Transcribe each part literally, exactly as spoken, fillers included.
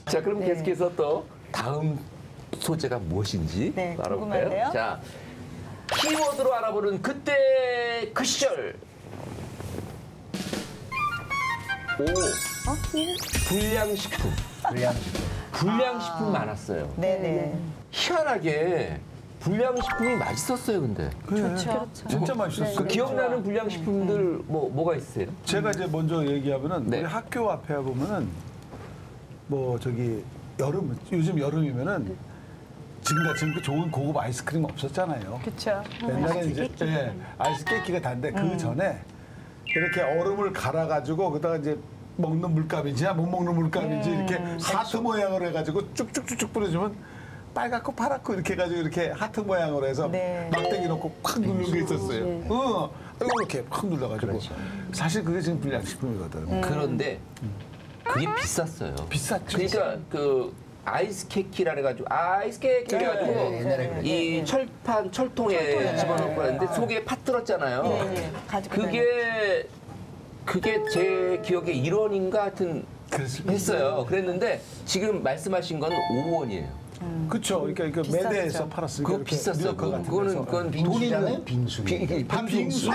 자, 그럼 네. 계속해서 또 다음 소재가 무엇인지 네, 알아볼까요? 궁금한데요? 자, 키워드로 알아보는 그때 그 시절. 오, 어? 불량식품. 불량식품. 불량식품 아. 많았어요. 네네. 희한하게 불량식품이 맛있었어요, 근데. 좋죠. 진짜 맛있었어요. 그 기억나는 불량식품들 뭐 뭐가 있으세요? 제가 이제 먼저 얘기하면은 네. 우리 학교 앞에 보면은 뭐 저기 여름 요즘 여름이면은 지금같이 그 좋은 고급 아이스크림 없었잖아요. 그렇죠. 옛날에 이제 예, 아이스 깨끼가 단데 그 전에 이렇게 얼음을 갈아가지고 그다가 이제 먹는 물감인지 못 먹는 물감인지 이렇게 하트 모양으로 해가지고 쭉쭉쭉쭉 뿌려주면 빨갛고 파랗고 이렇게 해가지고 이렇게 하트 모양으로 해서 네. 막대기 넣고 콱 누르는 게 있었어요. 어, 이거 이렇게 콱 눌러가지고 사실 그게 지금 불량식품이거든. 그런데 그게 비쌌어요. 비쌌죠. 그러니까 그 아이스 케이크라 해가지고 아이스 케이크 해가지고 네, 옛날에 그랬죠. 이 철판 철통에 집어넣고 하는데 속에 팥 들었잖아요. 네, 가지고 그게 그게 제 기억에 일 원인가 하여튼 그랬을 했어요. 그랬는데 지금 말씀하신 건 오 원이에요. 그렇죠. 그러니까 그 매대에서 팔았으니까 그거 이렇게 비쌌어. 미역국 그거, 같은 그거는 데서. 그건 빙수잖아요, 빙수. 비- 팥빙수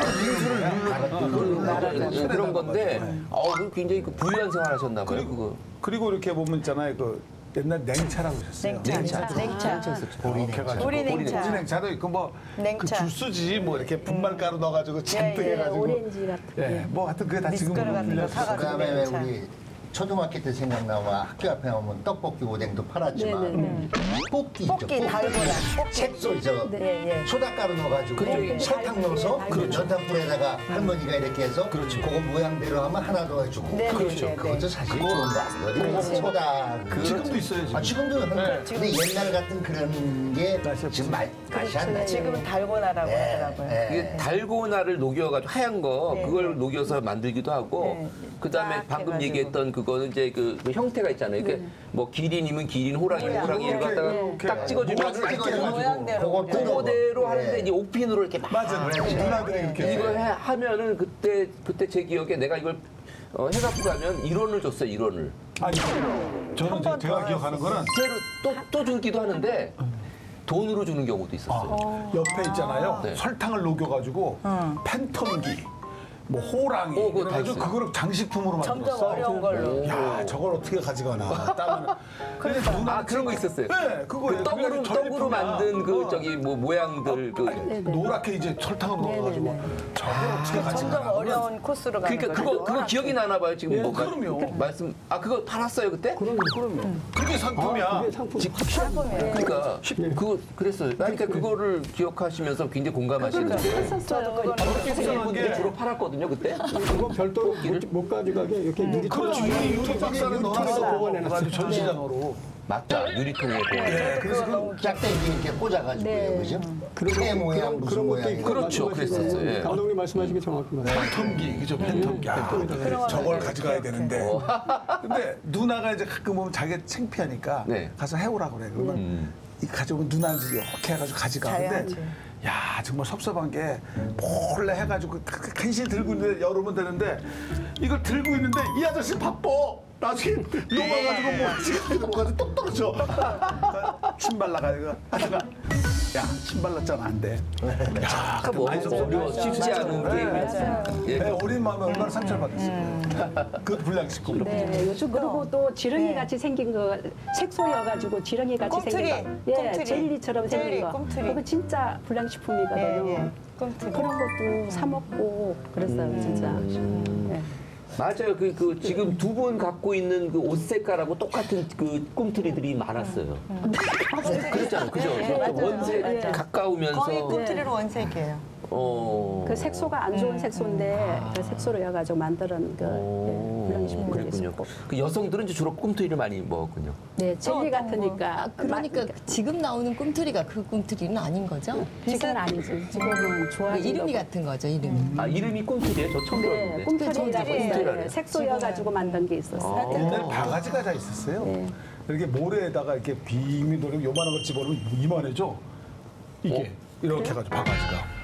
빙수를 그런 건데 네. 어, 그 굉장히 그 불리한 생활 하셨나 봐요. 그리고, 그거. 그리고 이렇게 보면 있잖아요. 그 옛날 냉차라고 있었어요. 냉차. 냉차. 냉차. 보리냉차. 보리냉차. 보리냉차도 있고 뭐 그 냉차. 주스지 뭐 이렇게 분말가루 넣어가지고 잔뜩 예, 예, 해가지고. 오렌지 같은 예, 뭐 하여튼 그게 다 지금 미숫가루 같은 거 불려 사가지고. 그다음에 왜 냉차. 우리 초등학교 때 생각나면 학교 앞에 오면 떡볶이 오뎅도 팔았지만 네네네. 뽑기 있죠. 뽑기 달고나. 뽑기. 색소 저 예, 예. 소다가루 넣어가지고 그렇죠. 설탕 넣어서 그렇죠. 전탕불에다가 할머니가 이렇게 해서 그거 모양대로 하면 하나 더 해주고 네, 그렇죠. 네, 네, 그것도 사실 좋은 거 아니거든요. 소다 그 지금도 있어요. 지금. 아, 지금도 하는 근데 옛날 같은 그런 게 맛이 지금 마, 맛이 안 나죠. 지금은 달고나라고 하더라고요. 예. 이게 달고나를 녹여가지고 하얀 거 네, 그걸 녹여서 만들기도 하고 네. 그다음에 딱 방금 해가지고. 얘기했던 그거는 이제 그, 그 형태가 있잖아요. 이게 뭐 기린이면 기린, 호랑이면 호랑이 이걸 갖다가 이렇게 딱 찍어주면 모양을 찍어가지고 모양대로. 그거 그거대로 예. 하는데 이제 옥핀으로 이렇게 막 맞아. 누나들이 이렇게. 이거 해, 하면은 그때 그때 제 기억에 내가 이걸 어, 해갖고 가면 일 원을 줬어요. 일 원을. 아니 저는 이제 제가 기억하는 거는 새로 또또 주기도 하는데 돈으로 주는 경우도 있었어요. 아, 옆에 있잖아요. 네. 설탕을 녹여가지고 팬텀기, 뭐 호랑이, 어, 그거 다 그래가지고 있어요. 그거를 장식품으로 점점 만들었어. 어려운 걸로. 야, 저걸 어떻게 가져가나. 따면. 근데 누나 아 그런 거 있었어요. 네, 그거 그 떡으로 떡으로 만든 그 저기 뭐 모양들 그. 노랗게 이제 설탕을 넣어가지고 저걸 어떻게 가져가나. 점점 어려운 코스로 가는 그러니까 거죠. 그거 그거 기억이 나나 봐요 지금 예, 뭐 그럼요. 말씀 아 그거 팔았어요 그때? 그럼요. 그게 상품이야. 그게 상품. 상품이에요. 그러니까 그거 그랬어요. 그러니까 그거를 기억하시면서 굉장히 공감하시는데 저도 그거는 학생분들이 주로 팔았거든요 그때. 그거 별도로 못, 못 가져가게 이렇게 유리 그렇지. 유리 박스를 넣어서 보관해놨어요. 전시장으로. 맞다 유리통에 네, 그래서 그 짝대기 이렇게 꽂아가지고요, 네. 그죠? 그런 새 거- 모양 그런- 무슨 그런 것도 모양. 있고 그렇죠, 말씀하시고, 그랬었어요. 예. 감독님 말씀하신 게 정확히 맞아요. 팬텀기, 그죠? 팬텀기. 야, 저걸 가져가야 되는데. 근데 누나가 이제 가끔 보면 자기가 창피하니까 네. 가서 해오라고 그래. 그러면 이 가져오면 누나한테 이렇게 해가지고 가져가. 근데 잘해야지. 야, 정말 섭섭한 게 몰래 해가지고 그 간신히 들고 있는데 열으면 되는데 이걸 들고 있는데 이 아저씨 바빠. 나중에 녹아가지고 뭐 지금 녹아가지고 똑 떨어져. 침 발라가지고 하다가 야, 침 발랐잖아. 안 돼. 야, 그때 뭐 많이 섭섭해요. 쉽지 않은 게 내 예. 어린 마음에 얼마나 상처를 받았을까. 그 불량식품. 네, 요즘 그리고 또 지렁이 네. 같이 생긴 거 색소여가지고 지렁이 같이 꿈틀이, 생긴 거, 예, 꿈틀이. 젤리처럼 생긴 젤리, 거, 꿈틀이. 그거 진짜 예, 불량식품이거든요. 예. 꿈틀이. 그런 것도 사 먹고 그랬어요, 진짜. 네. 맞아요. 그, 그 지금 두 분 갖고 있는 그 옷 색깔하고 똑같은 그 꿈틀이들이 많았어요. 그랬잖아요. 그죠? 네, 맞아요. 원색 맞아요. 가까우면서 거의 꿈틀이로 원색이에요. 어. 그 색소가 안 좋은 색소인데 그 색소로 여가지고 만드는 그 오, 예, 불량식품들이 그랬군요. 있었고. 그 여성들은 이제 주로 꿈틀이를 많이 먹었군요. 네, 젤리 같으니까. 아, 그러니까 지금 나오는 꿈틀이가 그 꿈틀이는 아닌 거죠? 지금은 아니지. 지금은 그 좋아하는 이름이 거. 같은 거죠, 이름이. 아 이름이 꿈틀이에요? 저 처음 네, 들었는데. 꿈틀이라고 꿈틀이라고 있어요. 색소여가지고 만든 게 있었어요. 옛날에 바가지가 다 있었어요. 네. 이렇게 모래에다가 이렇게 빔이 돌리고 요만한 거 집어넣으면 이만해져. 이게 이렇게 해가지고 바가지가.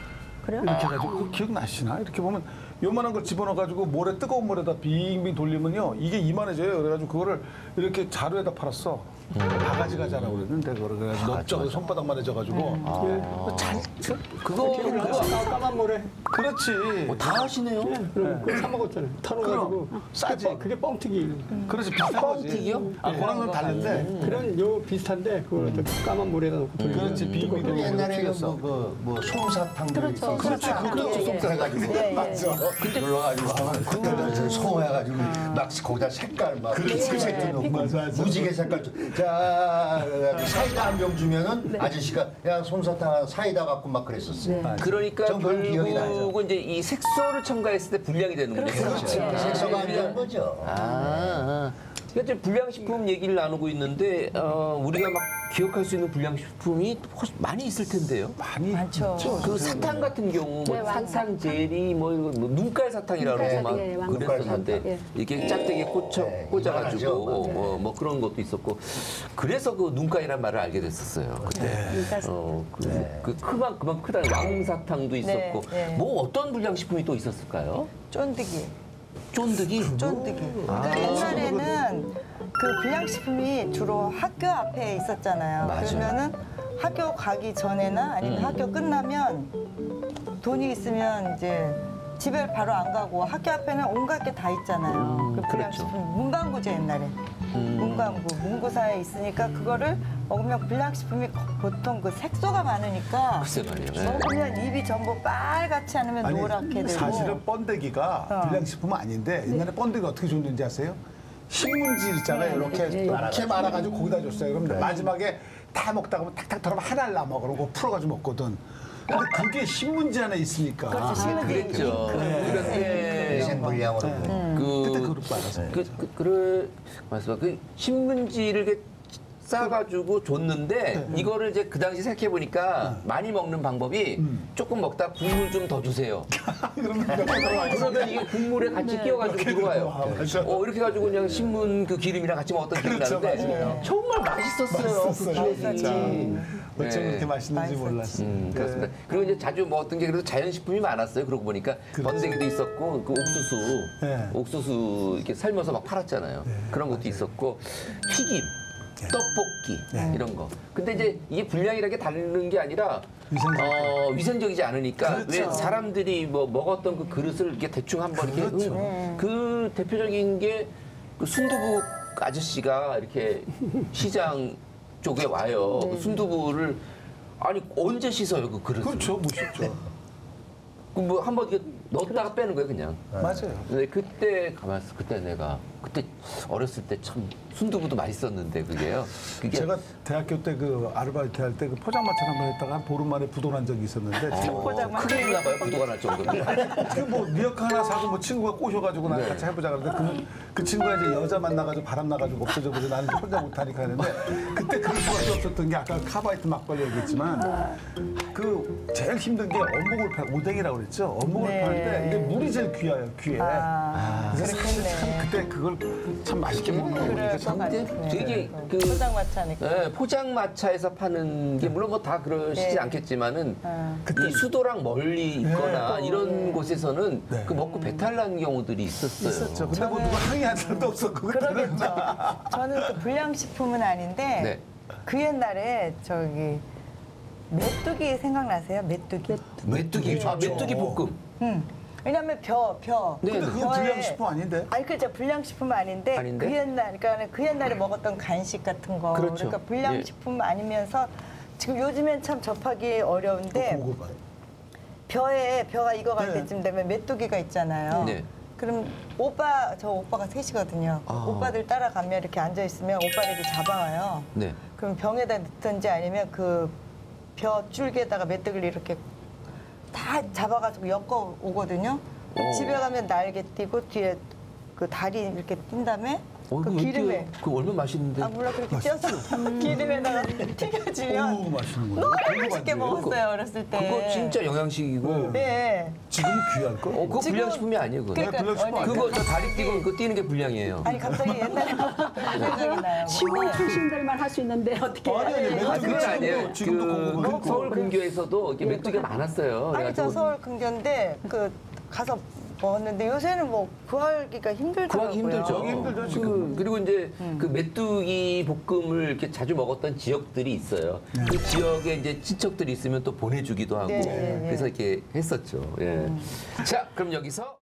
그래요? 이렇게 해가지고 그거 기억나시나? 이렇게 보면 요만한 걸 집어넣어가지고 모래 뜨거운 물에다 빙빙 돌리면요 이게 이만해져요. 그래가지고 그거를 이렇게 자루에다 팔았어. 바가지가 자라고 그랬는데 그거를 그래가지고 넓적 손바닥만 해져가지고 예. 잘 그거 그거 그거 아까 까만 물에 그렇지. 어, 다 하시네요. 그럼 그거 사 먹었잖아요. 털어가지고 그럼, 싸지. 그게, 그게 뻥튀기. 그렇지 비슷한 거지. 뻥튀기요? 아 그거랑 좀 다른데. 그런 요 비슷한데 그걸 또 까만 물에다 놓고 돌리면 그렇지 빙빙 돌리고 옛날에는 튀겼어. 뭐, 그, 뭐 솜사탕도 그렇죠. 그렇지 솜사탕. 그것도 예, 예. 솜사탕 해가지고 예, 예. 맞죠 눌러가지고 그때는 송 해가지고 막 거기다 색깔 막 색도 넣고 무지개 색깔 좀- 자 사이다 한 병 주면은 아저씨가 야 솜사탕 사이다 갖고 막 그랬었어요. 그러니까 전 그런 기억이 나죠. 결국은 이제 이 색소를 첨가했을 때 불량이 되는군요. 그렇죠. 그렇죠. 색소가 안 좋은 거죠. 아, 아. 그러니까 이제 불량식품 얘기를 나누고 있는데 어, 우리가 막 기억할 수 있는 불량식품이 훨씬 많이 있을 텐데요. 많이 많죠. 그 사탕 같은 경우 뭐 네, 왕 사탕 젤리 뭐, 이거 뭐 눈깔 사탕이라고 눈깔 해서 막 사탕, 예, 왕 그랬었는데 사탕, 예. 이렇게 짝대기에 꽂혀 네, 꽂아가지고 이만하죠. 뭐, 뭐 그런 것도 있었고 그래서 그 눈깔이란 말을 알게 됐었어요. 그때 눈깔 어, 그, 그 크만 그만 크다 왕 사탕도 있었고 네. 뭐 어떤 불량식품이 또 있었을까요? 쫀득이. 쫀득이. 쫀득이. 그러니까 옛날에는 그 불량식품이 주로 학교 앞에 있었잖아요. 맞아요. 그러면은 학교 가기 전에나 아니면 음. 학교 끝나면 돈이 있으면 이제 집에 바로 안 가고 학교 앞에는 온갖 게 다 있잖아요. 음, 그 불량식품 문방구죠 옛날에. 음. 문방구, 문구사에 있으니까 그거를 먹으면 불량식품이 보통 그 색소가 많으니까 글쎄 말이에요. 네. 먹으면 입이 전부 빨갛지 않으면 아니 노랗게 되고. 사실은 번데기가 어. 불량식품은 아닌데 옛날에 번데기 어떻게 줬는지 아세요? 신문지 있잖아요. 이렇게 네, 네. 이렇게 말아가지고 거기다 줬어요. 그럼 마지막에 다 먹다 보면 탁탁 털으면 하나를 남아. 그러고 풀어가지고 먹거든. 근데 그게 신문지 안에 있으니까. 그랬죠. 그런데 위생 불량으로. 그 그때 그걸 알았어요. 그, 그, 그래, 맞습니다. 그 신문지를 이렇게 싸가지고 줬는데 이거를 이제 그 당시 생각해보니까 많이 먹는 방법이 조금 먹다 국물 좀 더 주세요. 그러면 몇 개 들어가 있어. 그러면 이게 국물에 같이 끼워가지고 들어와요. 맞아. 어, 이렇게 가지고 그냥 신문 그 기름이랑 같이 먹었던 기억이 그렇죠, 나는데 맞아요. 정말 맛있었어요. 맛있었어요. 그 기억이. 진짜. 어쩜 네. 그렇게 맛있는지 몰랐어. 음, 그렇습니다. 그리고 이제 자주 먹었던 게 그래도 자연식품이 많았어요. 그러고 보니까 번데기도 있었고 그 옥수수, 네. 옥수수 이렇게 삶아서 막 팔았잖아요. 그런 것도 있었고 튀김, 떡볶이 이런 거. 근데 이제 이게 불량이라는 게 다른 게 아니라 위생적. 어, 위생적이지 않으니까 그렇죠. 왜 사람들이 뭐 먹었던 그 그릇을 이렇게 대충 한번 이렇게 그렇죠. 음, 그 대표적인 게 그 순두부 아저씨가 이렇게 시장 쪽에 와요. 그 순두부를 아니 언제 씻어요 그 그릇을? 그렇죠. 못 쉽죠. 뭐 한번 이렇게 넣었다가 빼는 거예요 그냥. 맞아요. 근데 그때 가만있어. 그때 내가 그때 어렸을 때 참 순두부도 맛있었는데 그게요. 그게 제가 대학교 때 그 아르바이트 할 때 그 포장마차 한번 했다가 한 보름 만에 부도난 적이 있었는데 어, 크게 있나 봐요 부도가 날 정도로. 그뭐 리어카 하나 사고 뭐 친구가 꼬셔가지고 나 네. 같이 해보자 그러는데 그, 그 친구가 이제 여자 만나가지고 바람 나가지고 없어져 버려 나는 혼자 못하니까 했는데 그때 그럴 수밖에 없었던 게 아까 카바이트 막걸리 얘기했지만 그 제일 힘든 게 어묵을 파 오뎅이라고 그랬죠. 어묵을 네. 파는데 이게 물이 제일 귀해요 귀해. 아, 그래서 그렇겠네. 참 그때 그걸 참 맛있게 먹는 거 보니까 참 근데 되게 그 포장마차니까. 네, 포장마차에서 파는 게 물론 뭐 다 그러시지 네. 않겠지만은 어. 이 수도랑 멀리 있거나 네. 이런 곳에서는 네. 그 먹고 배탈 나는 경우들이 있었어요. 있었죠. 근데 뭐 누가 항의한 사람도 없었고 그때는. 그러겠죠. 저는 그 불량식품은 아닌데 네. 그 옛날에 저기 메뚜기 생각나세요? 메뚜기. 메뚜기, 아, 메뚜기 볶음. 응. 왜냐면 벼, 벼. 네, 근데 그거 벼에- 불량식품 아닌데? 아니 그죠 불량식품 아닌데, 아닌데? 그 옛날 그러니까 그 옛날에 먹었던 간식 같은 거. 그렇죠. 러니까 불량식품 아니면서 지금 요즘엔 참 접하기 어려운데 그거 봐. 벼에 벼가 익어갈 네. 때쯤 되면 메뚜기가 있잖아요. 네. 그럼 오빠 저 오빠가 셋이거든요. 아. 오빠들 따라가면 이렇게 앉아 있으면 오빠들이 잡아와요. 네. 그럼 병에다 넣든지 아니면 그 벼 줄기에다가 메뚜기를 이렇게 다 잡아가지고 엮어 오거든요. 오. 집에 가면 날개 띄고 뒤에 그 다리 이렇게 띈 다음에 어, 그 그거 기름에. 어때요? 그거 얼마나 맛있는데. 아 몰라 그렇게 쪄서 기름에다가 튀겨주면 오, 맛있는 거예요. 너무 맛있게 먹었어요 어렸을 때. 그거 진짜 영양식이고. 네. 지금 귀할 걸. 어, 그거 지금- 불량식품이 아니에요, 그거. 그러니까 불량식품 언니, 그거 저 다리 뛰고 그거 뛰는 게 불량이에요. 아니 갑자기 옛날에 생각이 나요. 시골 출신들만 할 수 있는데 어떻게? 아니, 아니, 해? 아, 메뚜기 그건 지금도- 아니에요. 지금도 그 공부가 서울 근교에서도 이렇게 메뚜기가 많았어요. 아니 저 그래가지고 서울 근교인데 그 가서 먹었는데 요새는 뭐 구하기가 힘들더라고요. 구하기 힘들죠. 구하기 힘들죠, 그, 지금은. 그리고 이제 음. 그 메뚜기 볶음을 이렇게 자주 먹었던 지역들이 있어요. 그 지역에 이제 친척들이 있으면 또 보내주기도 하고 네, 네, 네. 그래서 이렇게 했었죠. 예. 자, 그럼 여기서.